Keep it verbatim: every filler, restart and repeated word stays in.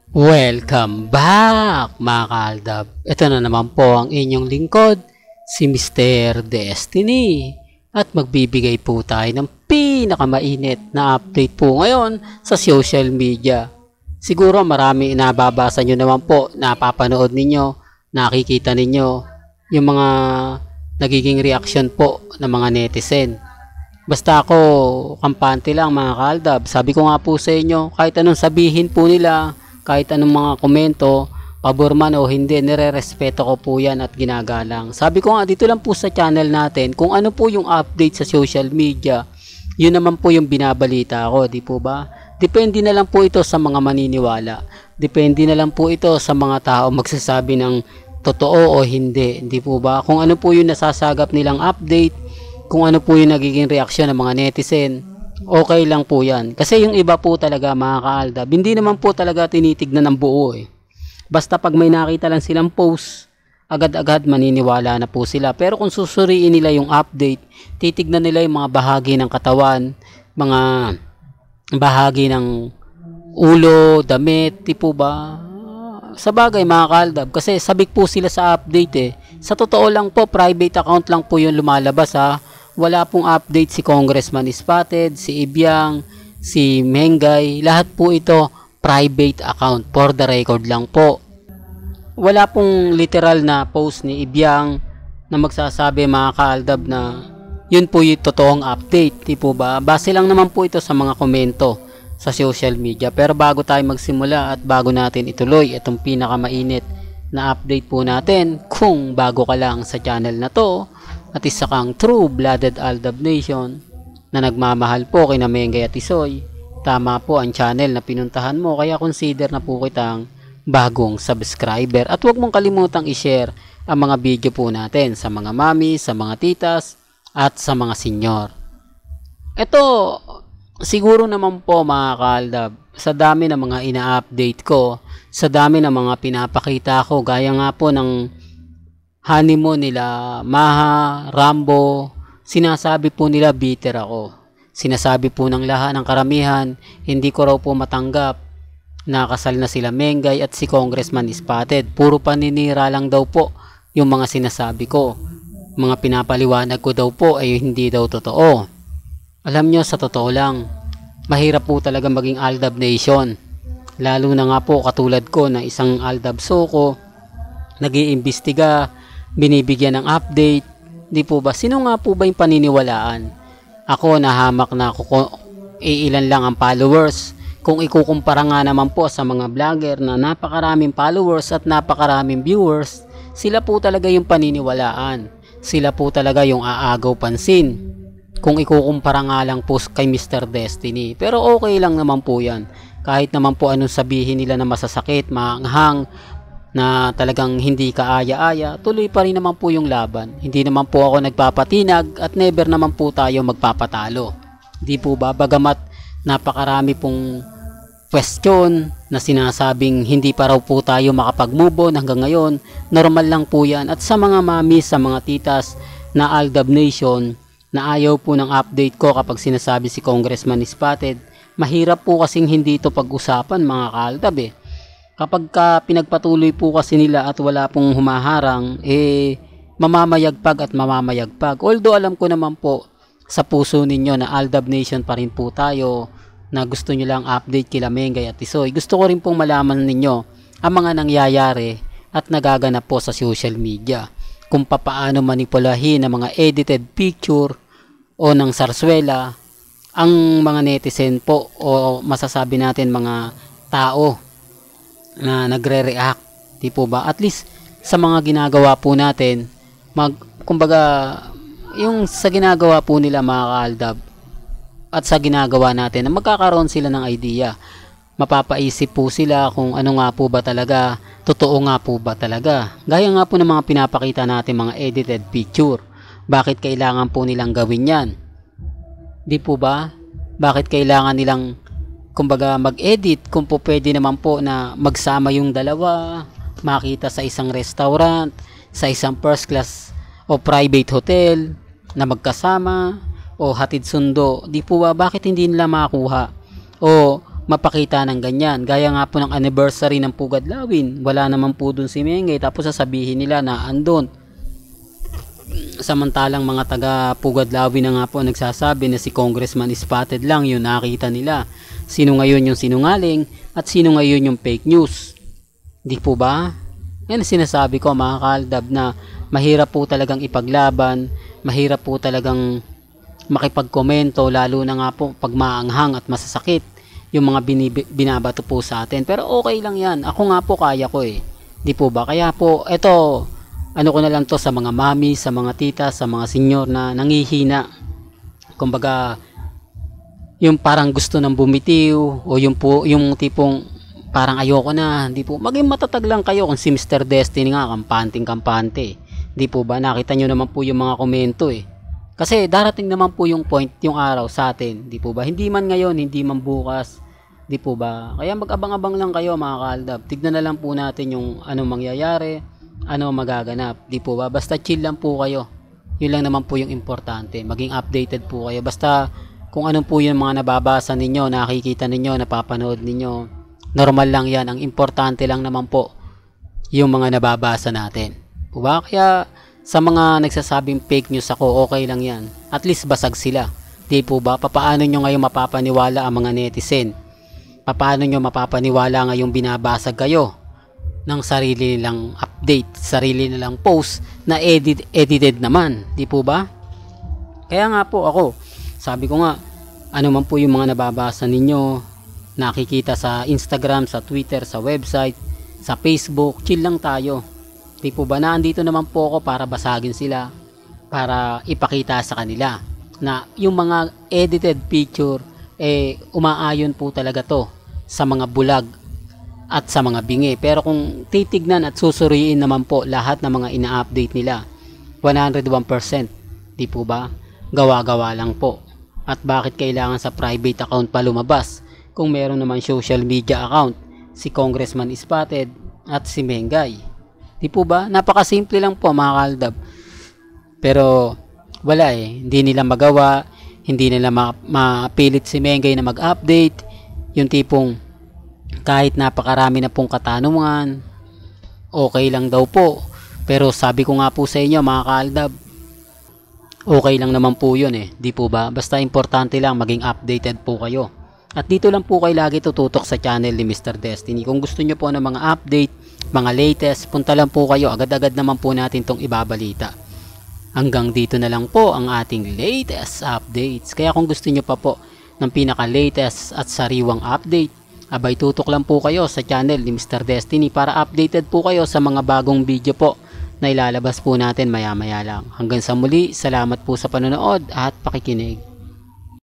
Welcome back mga kaaldab. Ito na naman po ang inyong lingkod, si mister Destiny. At magbibigay po tayo ng pinakamainit na update po ngayon sa social media. Siguro marami nababasa nyo naman po, napapanood ninyo, nakikita ninyo yung mga nagiging reaction po ng mga netizen. Basta ako, kampante lang mga kaaldab. Sabi ko nga po sa inyo, kahit anong sabihin po nila, kahit anong mga komento, pabor man o hindi, nire-respeto ko po yan at ginagalang. Sabi ko nga dito lang po sa channel natin, kung ano po yung update sa social media, yun naman po yung binabalita ko, di po ba? Depende na lang po ito sa mga maniniwala. Depende na lang po ito sa mga tao magsasabi ng totoo o hindi, di po ba? Kung ano po yung nasasagap nilang update, kung ano po yung nagiging reaksyon ng mga netizen, okay lang po yan. Kasi yung iba po talaga mga kaaldab, hindi naman po talaga tinitignan ng buo eh. Basta pag may nakita lang silang post, agad-agad maniniwala na po sila. Pero kung susuriin nila yung update, titignan nila yung mga bahagi ng katawan, mga bahagi ng ulo, damit, di po ba? Sa bagay mga kaaldab, kasi sabik po sila sa update eh. Sa totoo lang po, private account lang po yung lumalabas ha. Wala pong update si Congressman Spotted, si Ibiang, si Mengay. Lahat po ito private account. For the record lang po. Wala pong literal na post ni Ibiang na magsasabi mga kaaldab na yun po yung totoong update. Di po ba? Base lang naman po ito sa mga komento sa social media. Pero bago tayo magsimula at bago natin ituloy itong pinakamainit na update po natin, kung bago ka lang sa channel na to, at isa kang true-blooded Aldab Nation na nagmamahal po kina Mengay at Isoy, tama po ang channel na pinuntahan mo, kaya consider na po kitang bagong subscriber. At huwag mong kalimutang i-share ang mga video po natin sa mga mami, sa mga titas, at sa mga senyor. Ito, siguro naman po mga kaaldab, sa dami ng mga ina-update ko, sa dami ng mga pinapakita ko, gaya nga po ng honeymoon nila Maha, Rambo, sinasabi po nila bitter ako. Sinasabi po ng lahat ng karamihan, hindi ko raw po matanggap na kasal na sila Mengay at si Congressman Spotted. Puro paninira lang daw po yung mga sinasabi ko. Mga pinapaliwanag ko daw po ay hindi daw totoo. Alam nyo, sa totoo lang, mahirap po talaga maging Aldab Nation. Lalo na nga po katulad ko na isang Aldab Soko, nag-iimbestiga, binibigyan ng update, di po ba? Sino nga po ba yung paniniwalaan? Ako, nahamak na ako kung iilan lang ang followers. Kung ikukumpara nga naman po sa mga vlogger na napakaraming followers at napakaraming viewers, sila po talaga yung paniniwalaan. Sila po talaga yung aagaw pansin. Kung ikukumpara nga lang po kay mister Destiny. Pero okay lang naman po yan. Kahit naman po anong sabihin nila na masasakit, maanghang, na talagang hindi kaaya-aya, tuloy pa rin naman po yung laban. Hindi naman po ako nagpapatinag at never naman po tayo magpapatalo. Di po ba? Bagamat napakarami pong question na sinasabing hindi pa raw po tayo makapag-move on hanggang ngayon, normal lang po yan. At sa mga mami, sa mga titas na Aldab Nation na ayaw po ng update ko kapag sinasabi si Congressman Spotted, mahirap po kasing hindi ito pag-usapan mga kaaldab eh. Kapag ka pinagpatuloy po kasi nila at wala pong humaharang, eh mamamayagpag at mamamayagpag. Although alam ko naman po sa puso ninyo na Aldab Nation pa rin po tayo, na gusto nyo lang update kila Mengay at Isoy. Gusto ko rin pong malaman ninyo ang mga nangyayari at nagaganap po sa social media. Kung papaano manipulahin ang mga edited picture o ng sarswela ang mga netizen po o masasabi natin mga tao na nagre-react, di po ba? At least sa mga ginagawa po natin, mag kumbaga yung sa ginagawa po nila mga kaaldab at sa ginagawa natin, na magkakaroon sila ng idea. Mapapaisip po sila kung ano nga po ba talaga, totoo nga po ba talaga. Gaya nga po ng mga pinapakita natin mga edited picture. Bakit kailangan po nilang gawin yan? Di po ba? Bakit kailangan nilang kumbaga mag-edit kung po pwede naman po na magsama yung dalawa, makita sa isang restaurant, sa isang first class o private hotel na magkasama o hatid sundo. Di po ba, bakit hindi nila makuha? O mapakita ng ganyan. Gaya nga po ng anniversary ng Pugad Lawin, wala naman po dun si Mengay, tapos sasabihin nila na andun. Samantalang mga taga Pugad Lawin na nga po nagsasabi na si Congressman Spotted lang yung nakita nila. Sino ngayon yung sinungaling at sino ngayon yung fake news? Di po ba? Yan sinasabi ko mga kaaldab, na mahirap po talagang ipaglaban, mahirap po talagang makipagkomento, lalo na nga po pag maanghang at masasakit yung mga binib- binabato po sa atin. Pero okay lang yan, ako nga po kaya ko eh, di po ba? Kaya po eto, ano ko na lang to sa mga mami, sa mga tita, sa mga senyor na nangihina, kumbaga yung parang gusto ng bumitiw, o yung po yung tipong parang ayoko na, di po, maging matatag lang kayo. Kung si Mister Destiny nga kampanting kampante, di po ba? Nakita nyo naman po yung mga komento eh. Kasi darating naman po yung point, yung araw sa atin, di po ba? Hindi man ngayon, hindi man bukas, di po ba? Kaya mag-abang-abang lang kayo mga kaaldab. Tignan na lang po natin yung ano mangyayari, ano magaganap, di po ba? Basta chill lang po kayo. Yun lang naman po yung importante. Maging updated po kayo. Basta kung ano po yung mga nababasa ninyo, nakikita ninyo, napapanood ninyo, normal lang yan. Ang importante lang naman po yung mga nababasa natin. Po ba? Kaya sa mga nagsasabing fake news ako, okay lang yan. At least basag sila. Di po ba? Papaano nyo ngayon mapapaniwala ang mga netizen? Papaano nyo mapapaniwala ngayong binabasag kayo ng sarili nilang update, sarili nilang post na edit, edited naman? Di po ba? Kaya nga po ako, sabi ko nga, ano man po yung mga nababasa ninyo, nakikita sa Instagram, sa Twitter, sa website, sa Facebook, chill lang tayo. Di po ba? Na andito naman po ako para basagin sila, para ipakita sa kanila na yung mga edited picture eh umaayon po talaga to sa mga bulag at sa mga bingi. Pero kung titignan at susuriin naman po lahat ng mga ina-update nila, one hundred one percent, di po ba? Gawa-gawa lang po. At bakit kailangan sa private account pa lumabas kung meron naman social media account si Congressman Spotted at si Mengay? Di po ba? Napakasimple lang po mga kaaldab. Pero wala eh. Hindi nila magawa. Hindi nila ma- mapilit si Mengay na mag-update. Yung tipong kahit napakarami na pong katanungan, okay lang daw po. Pero sabi ko nga po sa inyo mga kaaldab, okay lang naman po yun eh. Di po ba? Basta importante lang maging updated po kayo. At dito lang po kayo lagi tututok sa channel ni Mister Destiny. Kung gusto nyo po ng mga update, mga latest, punta lang po kayo. Agad-agad naman po natin tong ibabalita. Hanggang dito na lang po ang ating latest updates. Kaya kung gusto nyo pa po ng pinaka-latest at sariwang update, abay tutok lang po kayo sa channel ni Mister Destiny para updated po kayo sa mga bagong video po na ilalabas po natin maya-maya lang. Hanggang sa muli, salamat po sa panonood at pakikinig.